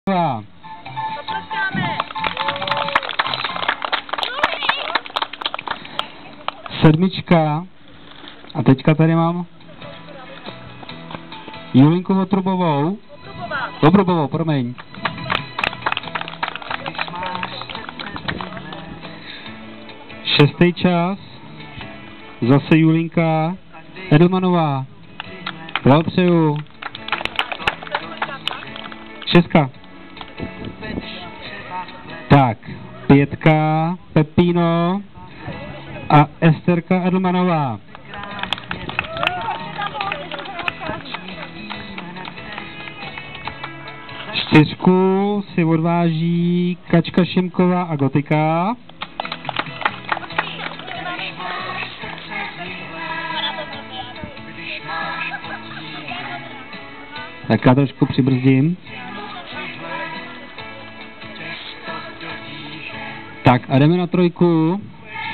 Sedmička. A teďka tady mám Julinku Votrubovou. Votrubovou, promiň. Šestý čas. Zase Julinka Edelmanová. Blahopřeju. Šestka. Tak, pětka Pepino a Esterka Edelmanová. Čtyřku si odváží Kačka Šimková a Gotika. Tak já trošku přibrzdím. Tak a jdeme na trojku.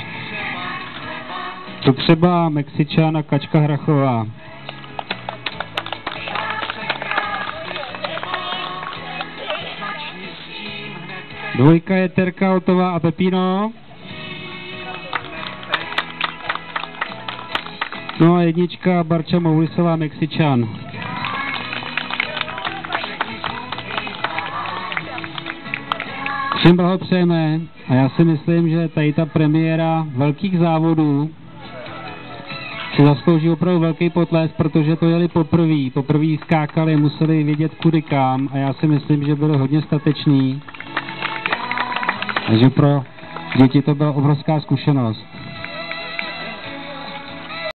To třeba Mexičan a Kačka Hrachová. Dvojka je Terka Otová a Pepino. No a jednička Barča Moulisová Mexičan. Všem blahopřejeme a já si myslím, že tady ta premiéra velkých závodů si zaslouží opravdu velký potlesk, protože to jeli poprvé skákali, museli vědět kudy kam a já si myslím, že byli hodně stateční. Takže pro děti to byla obrovská zkušenost.